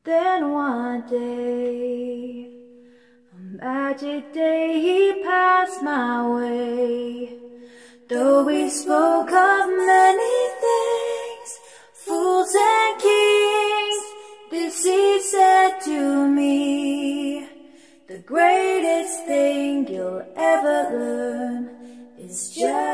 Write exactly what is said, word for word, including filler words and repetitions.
Then one day, a magic day, he passed my way. Though we spoke of many things, fools and kings, this he said to me: the greatest thing you'll ever learn is just